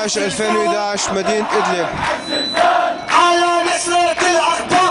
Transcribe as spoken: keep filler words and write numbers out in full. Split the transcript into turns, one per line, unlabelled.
عشر ألفين وأحد عشر مدينة إدلب.
على نصرة الأخبار.